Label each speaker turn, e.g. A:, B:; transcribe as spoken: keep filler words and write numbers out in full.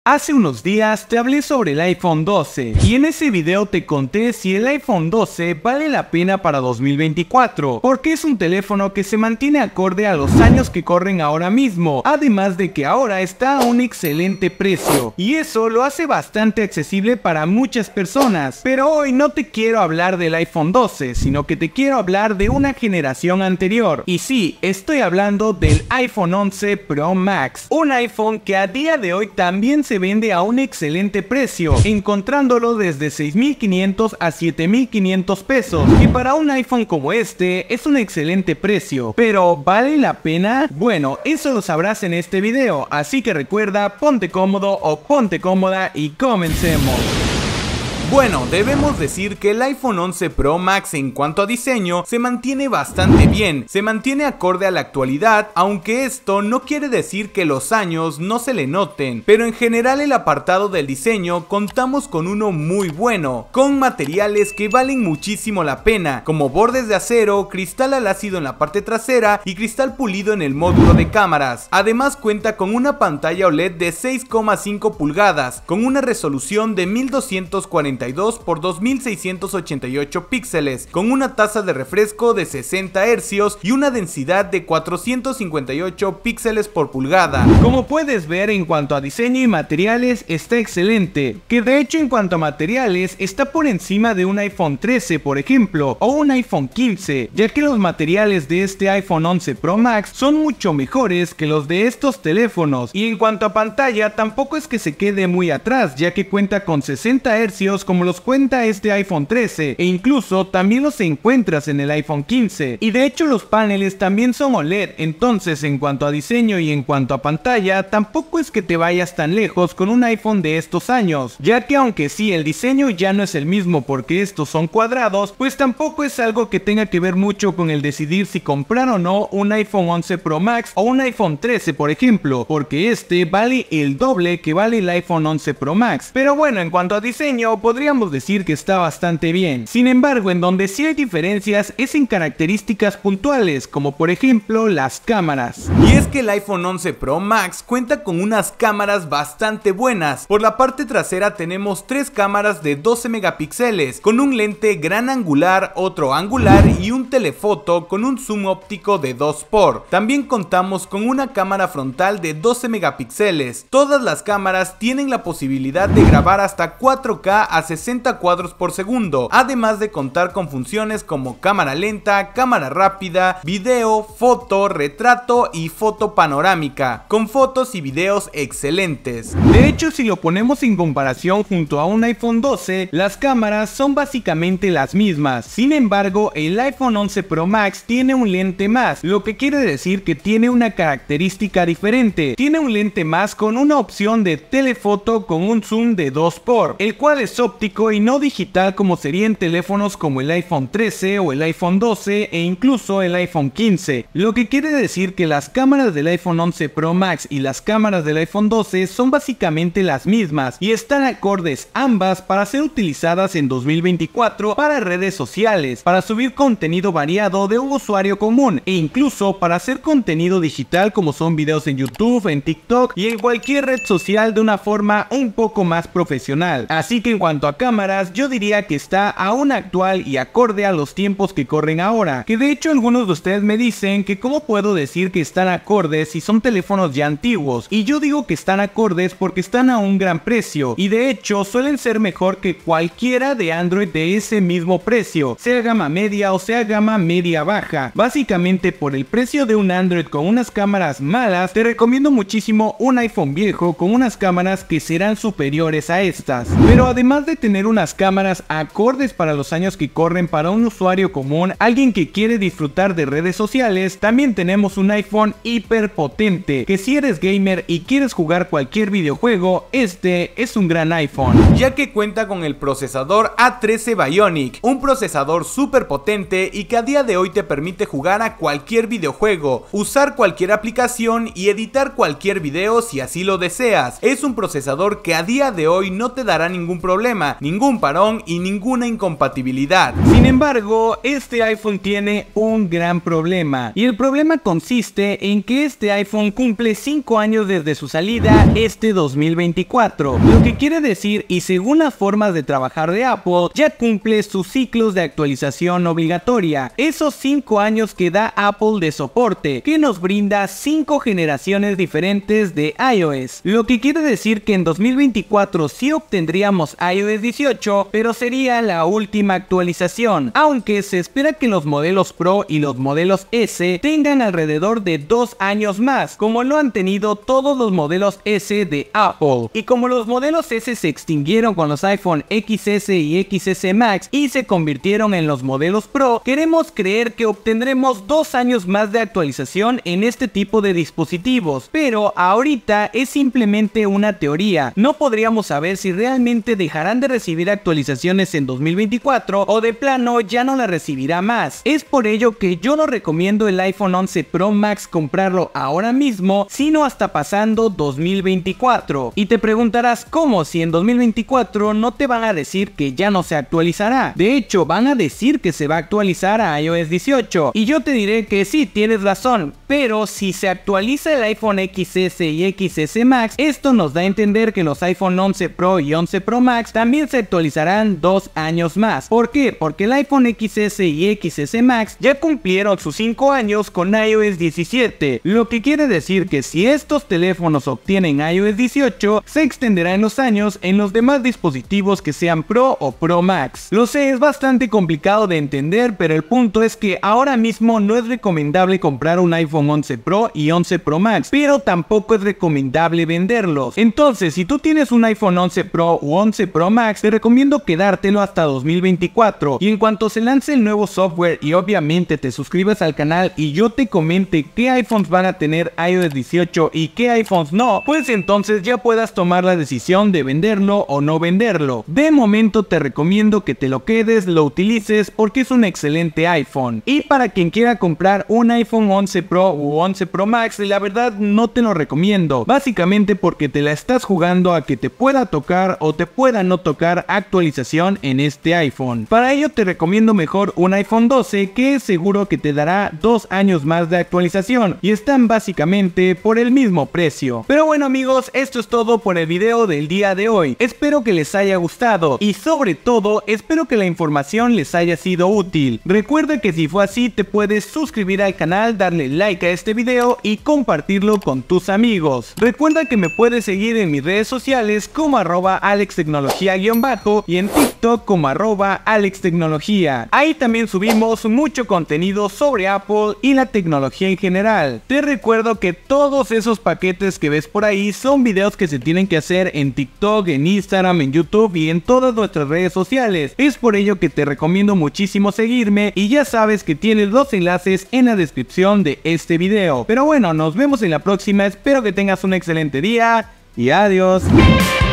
A: Hace unos días te hablé sobre el iPhone doce y en ese video te conté si el iPhone doce vale la pena para dos mil veinticuatro, porque es un teléfono que se mantiene acorde a los años que corren ahora mismo, además de que ahora está a un excelente precio y eso lo hace bastante accesible para muchas personas. Pero hoy no te quiero hablar del iPhone doce, sino que te quiero hablar de una generación anterior, y sí, estoy hablando del iPhone once Pro Max, un iPhone que a día de hoy también se se vende a un excelente precio, encontrándolo desde seis mil quinientos a siete mil quinientos pesos, y para un iPhone como este es un excelente precio. Pero ¿vale la pena? Bueno, eso lo sabrás en este video, así que recuerda, ponte cómodo o ponte cómoda y comencemos.
B: Bueno, debemos decir que el iPhone once Pro Max en cuanto a diseño se mantiene bastante bien, se mantiene acorde a la actualidad, aunque esto no quiere decir que los años no se le noten, pero en general el apartado del diseño contamos con uno muy bueno, con materiales que valen muchísimo la pena, como bordes de acero, cristal al ácido en la parte trasera y cristal pulido en el módulo de cámaras. Además cuenta con una pantalla O L E D de seis coma cinco pulgadas, con una resolución de mil doscientos cuarenta y dos por dos mil seiscientos ochenta y ocho píxeles, con una tasa de refresco de sesenta hercios y una densidad de cuatrocientos cincuenta y ocho píxeles por pulgada.
A: Como puedes ver, en cuanto a diseño y materiales está excelente, que de hecho en cuanto a materiales está por encima de un iPhone trece por ejemplo, o un iPhone quince, ya que los materiales de este iPhone once Pro Max son mucho mejores que los de estos teléfonos, y en cuanto a pantalla tampoco es que se quede muy atrás, ya que cuenta con sesenta hercios como los cuenta este iPhone trece, e incluso también los encuentras en el iPhone quince, y de hecho los paneles también son O L E D, entonces en cuanto a diseño y en cuanto a pantalla tampoco es que te vayas tan lejos con un iPhone de estos años, ya que aunque sí el diseño ya no es el mismo porque estos son cuadrados, pues tampoco es algo que tenga que ver mucho con el decidir si comprar o no un iPhone once Pro Max o un iPhone trece por ejemplo, porque este vale el doble que vale el iPhone once Pro Max. Pero bueno, en cuanto a diseño podríamos decir que está bastante bien. Sin embargo, en donde sí hay diferencias es en características puntuales, como por ejemplo las cámaras.
B: Y es que el iPhone once Pro Max cuenta con unas cámaras bastante buenas. Por la parte trasera tenemos tres cámaras de doce megapíxeles, con un lente gran angular, otro angular y un telefoto con un zoom óptico de dos por. También contamos con una cámara frontal de doce megapíxeles. Todas las cámaras tienen la posibilidad de grabar hasta cuatro K a sesenta cuadros por segundo, además de contar con funciones como cámara lenta, cámara rápida, video, foto, retrato y foto panorámica, con fotos y videos excelentes.
A: De hecho, si lo ponemos en comparación junto a un iPhone doce, las cámaras son básicamente las mismas. Sin embargo, el iPhone once Pro Max tiene un lente más, lo que quiere decir que tiene una característica diferente. Tiene un lente más con una opción de telefoto con un zoom de dos por, el cual es óptico y no digital como sería en teléfonos como el iPhone trece o el iPhone doce e incluso el iPhone quince, lo que quiere decir que las cámaras del iPhone once Pro Max y las cámaras del iPhone doce son básicamente las mismas y están acordes ambas para ser utilizadas en dos mil veinticuatro para redes sociales, para subir contenido variado de un usuario común e incluso para hacer contenido digital como son videos en YouTube, en TikTok y en cualquier red social de una forma un poco más profesional. Así que en cuanto a cámaras, yo diría que está aún actual y acorde a los tiempos que corren ahora, que de hecho algunos de ustedes me dicen que cómo puedo decir que están acordes si son teléfonos ya antiguos, y yo digo que están acordes porque están a un gran precio, y de hecho suelen ser mejor que cualquiera de Android de ese mismo precio, sea gama media o sea gama media baja. Básicamente por el precio de un Android con unas cámaras malas, te recomiendo muchísimo un iPhone viejo con unas cámaras que serán superiores a estas. Pero además de tener unas cámaras acordes para los años que corren para un usuario común, alguien que quiere disfrutar de redes sociales, también tenemos un iPhone hiper potente, que si eres gamer y quieres jugar cualquier videojuego, este es un gran iPhone,
B: ya que cuenta con el procesador A trece Bionic, un procesador súper potente y que a día de hoy te permite jugar a cualquier videojuego, usar cualquier aplicación y editar cualquier video si así lo deseas. Es un procesador que a día de hoy no te dará ningún problema, problema, ningún parón y ninguna incompatibilidad.
A: Sin embargo, este iPhone tiene un gran problema, y el problema consiste en que este iPhone cumple cinco años desde su salida este dos mil veinticuatro, lo que quiere decir, y según las formas de trabajar de Apple, ya cumple sus ciclos de actualización obligatoria, esos cinco años que da Apple de soporte, que nos brinda cinco generaciones diferentes de iOS, lo que quiere decir que en dos mil veinticuatro sí obtendríamos iOS dieciocho, pero sería la última actualización, aunque se espera que los modelos Pro y los modelos S tengan alrededor de dos años más, como lo han tenido todos los modelos S de Apple. Y como los modelos S se extinguieron con los iPhone X S y X S Max y se convirtieron en los modelos Pro, queremos creer que obtendremos dos años más de actualización en este tipo de dispositivos, pero ahorita es simplemente una teoría. No podríamos saber si realmente dejarán de recibir actualizaciones en dos mil veinticuatro o de plano ya no la recibirá más. Es por ello que yo no recomiendo el iPhone once Pro Max comprarlo ahora mismo, sino hasta pasando dos mil veinticuatro. Y te preguntarás cómo, si en dos mil veinticuatro no te van a decir que ya no se actualizará. De hecho, van a decir que se va a actualizar a iOS dieciocho, y yo te diré que sí, tienes razón, pero si se actualiza el iPhone X S y X S Max, esto nos da a entender que los iPhone once Pro y once Pro Max también se actualizarán dos años más. ¿Por qué? Porque el iPhone X S y X S Max ya cumplieron sus cinco años con iOS diecisiete, lo que quiere decir que si estos teléfonos obtienen iOS dieciocho, se extenderá en los años en los demás dispositivos que sean Pro o Pro Max. Lo sé, es bastante complicado de entender, pero el punto es que ahora mismo no es recomendable comprar un iPhone once Pro y once Pro Max, pero tampoco es recomendable venderlos. Entonces, si tú tienes un iPhone once Pro u once Pro Max, te recomiendo quedártelo hasta dos mil veinticuatro, y en cuanto se lance el nuevo software y obviamente te suscribas al canal y yo te comente qué iPhones van a tener iOS dieciocho y qué iPhones no, pues entonces ya puedas tomar la decisión de venderlo o no venderlo. De momento te recomiendo que te lo quedes, lo utilices, porque es un excelente iPhone. Y para quien quiera comprar un iPhone once Pro u once Pro Max, la verdad no te lo recomiendo, básicamente porque te la estás jugando a que te pueda tocar o te pueda no tocar actualización en este iPhone. Para ello te recomiendo mejor un iPhone doce, que es seguro que te dará dos años más de actualización, y están básicamente por el mismo precio. Pero bueno amigos, esto es todo por el video del día de hoy. Espero que les haya gustado y sobre todo espero que la información les haya sido útil. Recuerda que si fue así, te puedes suscribir al canal, darle like a este video y compartirlo con tus amigos. Recuerda que me puedes seguir en mis redes sociales como arroba alextecnología guión bajo y en TikTok como arroba alextecnología. Ahí también subimos mucho contenido sobre Apple y la tecnología en general. Te recuerdo que todos esos paquetes que ves por ahí son videos que se tienen que hacer en TikTok, en Instagram, en YouTube y en todas nuestras redes sociales. Es por ello que te recomiendo muchísimo seguirme, y ya sabes que tienes los enlaces en la descripción de este video. Pero bueno, nos vemos en la próxima, espero que tengas un excelente día y adiós.